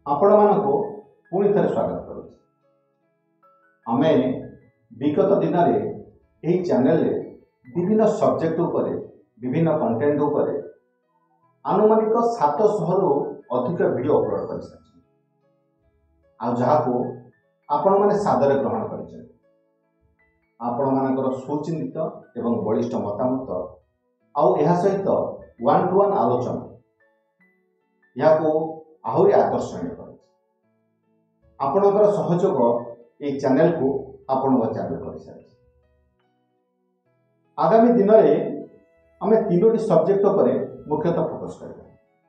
आपण मानक पुणी थे स्वागत करुँ। आमे विगत दिन में चैनल विभिन्न सब्जेक्ट उपरे विभिन्न कंटेंट उपरे आनुमानिक 700 रु अधिक वीडियो अपलोड कर सारी आपण मैंने सादर ग्रहण कर आपण मानकर सुचिंतित एवं बलिष्ठ मतामत आउ सहित 1-to-1 आलोचना या आहरी आकर्षणीय कर आपणकर सहयोग ये चैनल को आपण चैनल कर सारी। आगामी दिन में आम 3टी सब्जेक्ट पर मुख्यतः फोकस करें।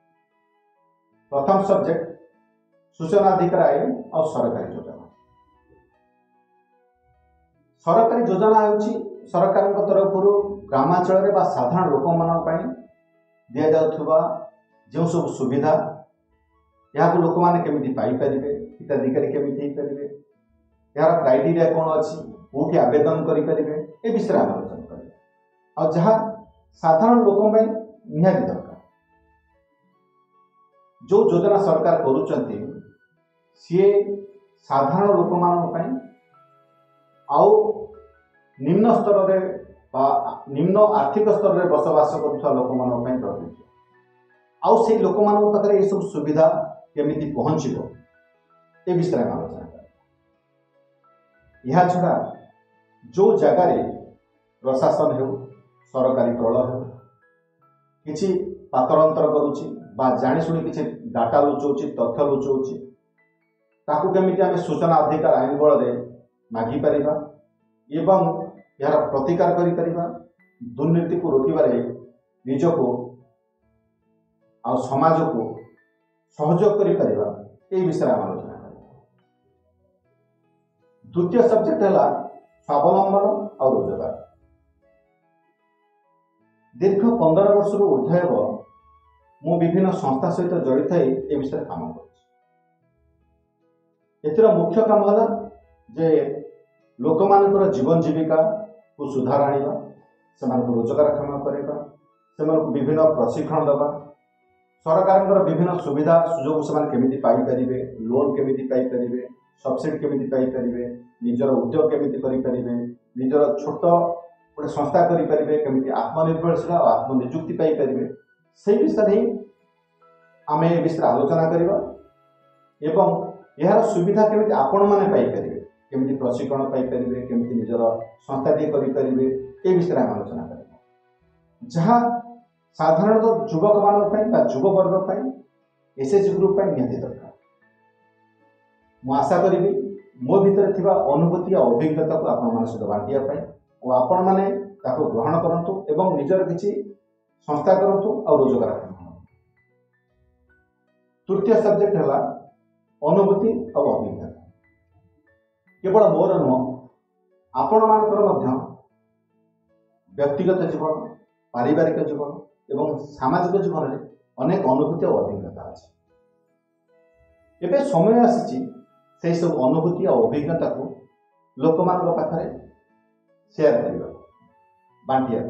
प्रथम सब्जेक्ट सूचना अधिकार आईन और सरकारी योजना। सरकारी योजना होची सरकार तरफ ग्रामांचल बा साधारण लोक मान दि जाउथुबा जो सब सुविधा यहाँ लोक मैंने केमिति पाई परिबे, हिताधिकारी केमिति हेई परिबे, यार क्राइटेरिया कौन अच्छी, कोठी आवेदन करि परिबे, ए विषय आलोचना करें। और जहाँ साधारण लोक निहाती दरकार जो योजना सरकार करुचंती सी साधारण लोक मान आउ निम्न स्तर रे निम्न आर्थिक स्तर रे बसवास करुवा लोक मान प्रযোज्य आउ से लोक मान पाखे ये सब सुविधा केमिति पहुँचो ए विषय में आलोचना करें। यह छड़ा जो जगार प्रशासन हो सरकारी दल हो किसी पातरंतर करुच्ची जाशुणी किसी डाटा लुचाऊँ तथ्य लुचाऊँ ताकू केमिति आम सूचना अधिकार आईन बल मागिपर एवं यार प्रतिकार कर दुर्नीति को रोकबार निजको आ समाज को सहयोग कर विषय आलोचना करें। द्वितीय सब्जेक्ट है स्वावलंबन और रोजगार। दीर्घ 15 वर्ष ऊर्ध्व मु विभिन्न संस्था सहित जड़ित ए विषय काम कर मुख्य काम है जे लोक मानकर जीवन जीविका को सुधार आनिबा, सेमानक रोजगारक्षम करबा, सेमानक विभिन्न प्रशिक्षण देवा, सरकार विभिन्न सुविधा सुजोग से केमिति पाई परिबे, लोन केमिति पाई परिबे, सब्सिडी केमिति पाई परिबे, निजर उद्योग केमिति करि परिबे, निजर छोट गोटे संस्था करि परिबे, केमिति आत्मनिर्भरशील और आत्मनियुक्ति पाई परिबे, से विषय ही आम ए विषय आलोचना करबा एवं यार सुविधा केमिति आपण माने पाई परिबे, केमिति प्रशिक्षण पाई परिबे, केमिति निजर संस्था टी करि परिबे, ए विषय आलोचना करबा। जहाँ साधारणतः युवक मान युव वर्ग एसएचजी ग्रुप निहाती दरकार। मु आशा करी मो भितर थिबा अनुभूति और अभिज्ञता को आपण मान सहित बांटिया और आपण माने ताको ग्रहण करंतु एवं निजर किछि संस्था करंतु और रोजगार करंतु। तृतीय सब्जेक्ट है अनुभूति और अभिज्ञता। केवल मोर नुह आपण मानकर मध्य व्यक्तिगत जीवन, पारिवारिक जीवन एवं सामाजिक जीवन में अनेक अनुभूति और अभिज्ञता अच्छी। एवं समय आसी से सब अनुभूति और अभिज्ञता को लोक मान पाखे शेयर करने बांटिया।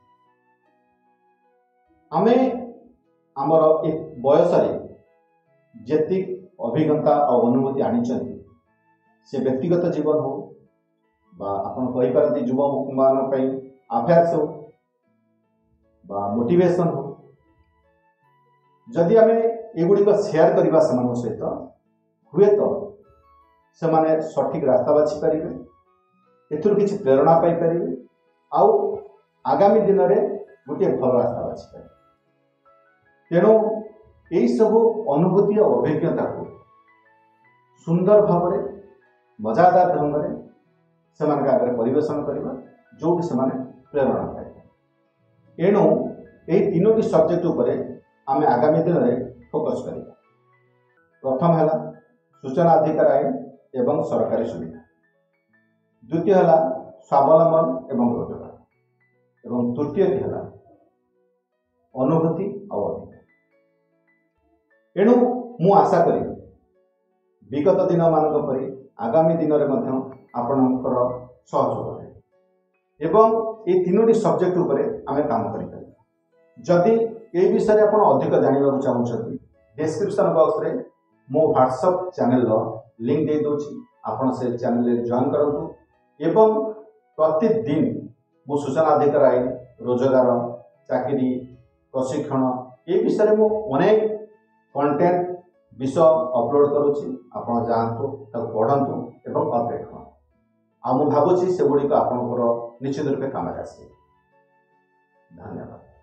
आमे आमर एक बयस जी अभिज्ञता और अनुभूति आनी से व्यक्तिगत जीवन हो आपन कहि पारती युवक मान अभ्यास हो मोटिवेशन हो, जदि आम एगुड़िक शेयर करवा सहित हुए तो से माने सठिक रास्ता बाछि पारिबे, एथुर किछि प्रेरणा पाई पारिबे आउ आगामी दिन में गोटे भल रास्ता बाछि पारिबे। तेणु यही सब अनुभूति और अभिज्ञता को सुंदर भाव में मजादार ढंग से आगे परिवेशन करवा जो से प्रेरणा पाए। एणु यही 3टी सब्जेक्ट उपर आम आगामी दिन में फोकस करिबा। प्रथम है सूचना अधिकार आईन एवं सरकारी सुविधा, द्वितीय है स्वावलंबन एवं रोजगार एवं तृतीय है अनुभूति और अभिज्ञता। एणु मु आशा करी विगत दिन मानक परि आगामी दिन में आपणकर सहयोग एवं ये 3टी सब्जेक्ट उपरे आमे काम करें। जदि ये विषय आप अधिक जानवा चाहते डिस्क्रिप्शन बॉक्स रे मो व्हाट्सएप चैनल लिंक दे दूँ, आपण से चैनल जॉइन करूँ एवं प्रतिदिन मो सूचना अधिकार आईन रोजगार चाकरी प्रशिक्षण ये विषय में अनेक कंटेंट विषय अपलोड करुच्ची। आपण जातु पढ़ु एवं अपडेट हूँ आ भावुँ से गुड़िक आपंकर निश्चित रूपे काम आसे। धन्यवाद।